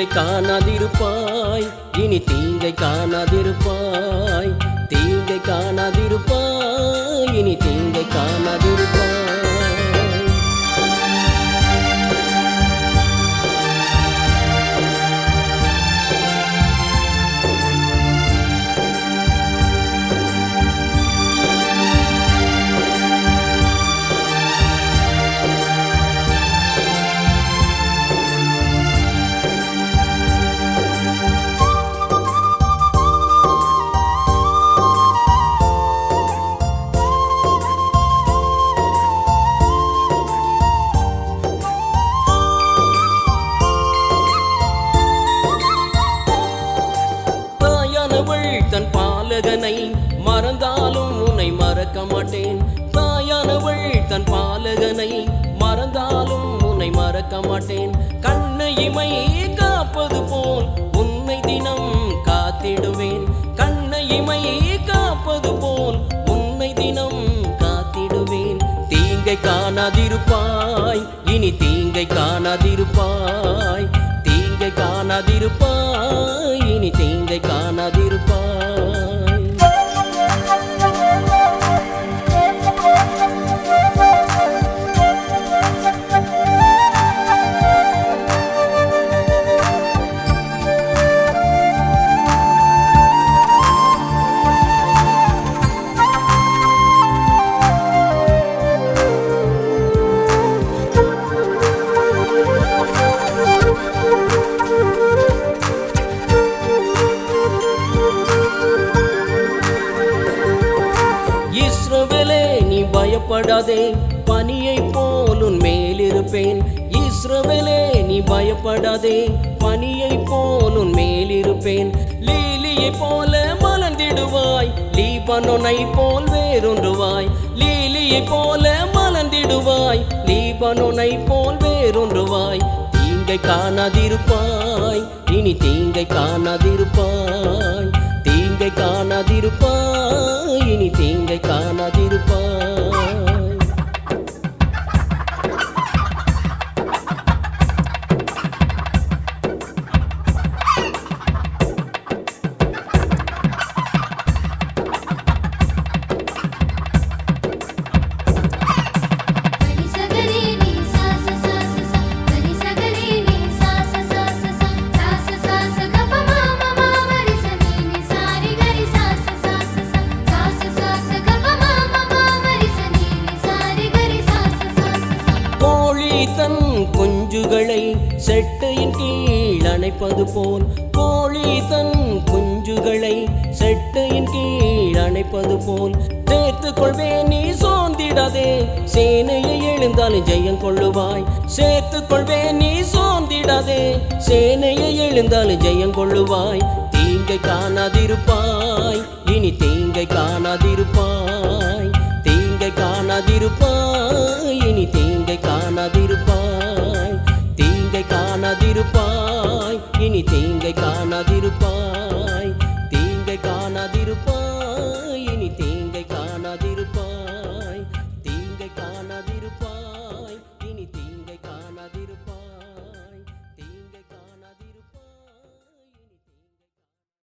தீங்கை காணாதிருப்பாய், இனி தீங்கை காணாதிருப்பாய், தீங்கை காணாதிருப்பாய், இனி தீங்கை காணாதிருப்பாய். தன் பாலகனை மறந்தாலும் உன்னை மறக்க மாட்டேன். தாயானவள் தன் பாலகனை மறந்தாலும் உன்னை மறக்க மாட்டேன். கண்ணை இமை காப்பது போல் உன்னை தினம் காத்திடுவேன். கண்ணை இமை காப்பது போல் உன்னை தினம் காத்திடுவேன். தீங்கை காணாதிருப்பாய், இனி தீங்கை காணாதிருப்பாய், தீங்கை காணாதிருப்பாய், இனி தீங்கை காணாதிருப்பாய். இஸ்ரவேலே நீ பயப்படாதே, பனியை போல் உன் மேலிருப்பேன். இஸ்ரவேலே நீ பயப்படாதே, பனியை போல் உன் மேலிருப்பேன். லீலியை போல மலர்ந்திடுவாய், லீபனோனை போல் வேறொன்றுவாய். லீலியை போல மலர்ந்திடுவாய், லீபனோனை போல் வேறொன்றுவாய். தீங்கை காணாதிருப்பாய், இனி தீங்கை காணாதிருப்பாய், தீங்கை காணாதிருப்பாய், இனி தீங்கை காணாதிருப்பாய். தன் குஞ்சுகளை செட்டையின் கீழ் அணைப்பது போல், கோழி தன் குஞ்சுகளை செட்டையின் கீழ் அணைப்பது போல் சேர்த்துக் கொள்வேன். நீ சோர்ந்திடாதே, சேனையை எழுந்தாலும் ஜெயம் கொள்ளுவாய். சேர்த்துக் கொள்வேன், நீ சோர்ந்திடாதே, சேனையை எழுந்தாலும் ஜெயம் கொள்ளுவாய். தீங்கை காணாதிருப்பாய், இனி தீங்கை காணாதிருப்பாய், தீங்கை காணாதிருப்பாய், இனி தீங்கை காணாதிருப்பாய், தீங்கை காணாதிருப்பாய், இனி தீங்கை காணாதிருப்பாய், தீங்கை காணாதிருப்பாய்.